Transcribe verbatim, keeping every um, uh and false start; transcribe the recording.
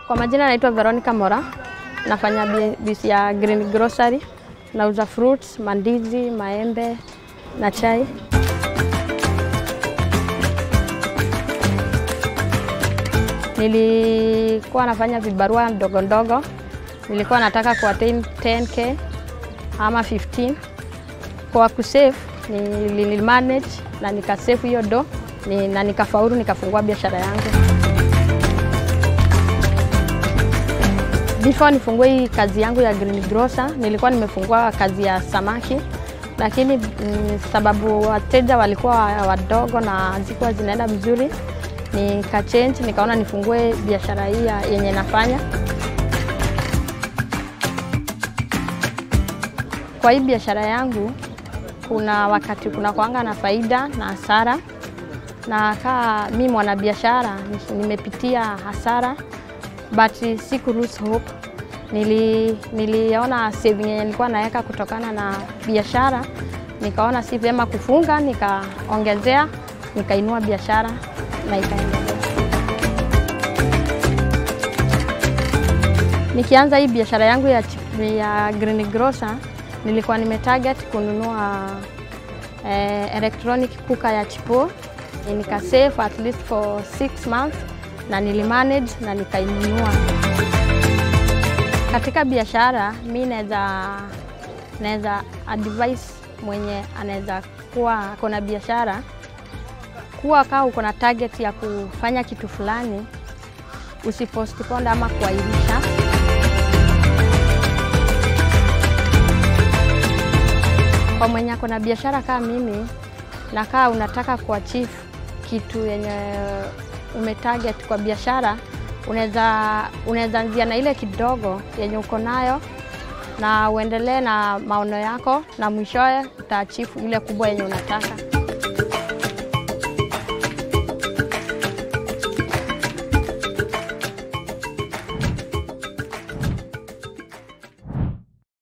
Kwa majina naitwa Veronica Mora, nafanya bisi ya Green Grocery, nauza fruits, mandizi, maembe na chai. Nilikuwa nafanya vibarua ndogo ndogo, nilikuwa nataka kwa ten K ama fifteen. Kwa kusave nilimanage na nikasave hiyo do ni, na nikafaulu nikafungua biashara yangu. Before nifungue hii kazi yangu ya Green Grocer, nilikuwa nimefungua kazi ya samaki, lakini mm, sababu wateja walikuwa wadogo na zilikuwa zinaenda vizuri, nika change nikaona nifungue biashara hii yenye nafanya. Kwa hii biashara yangu kuna wakati kuna kuanga na faida na hasara, na kama mimi mwana biashara nimepitia hasara, but siku lose hope. Nili niliona saving yenye nilikuwa naweka kutokana na biashara, nikaona si vyema kufunga, nikaongezea, nikainua biashara na ikaendelea. Nikianza hii biashara yangu ya, ya Green Grocer, nilikuwa nimetarget kununua eh, electronic cooker ya Chipo. Nika save at least for six months na nilimanage na nikainunua. Katika biashara mimi naweza naweza advise mwenye anaweza kuwa kuna biashara, kuwa kama uko na target ya kufanya kitu fulani, usipostpone ama kuahirisha. Kwa mwenye kuna biashara kama mimi, na kama unataka kuachieve kitu yenye umetarget kwa biashara, unaweza unaweza anzia na ile kidogo yenye uko nayo na uendelee na maono yako, na mwishowe utaachieve ile kubwa yenye unataka.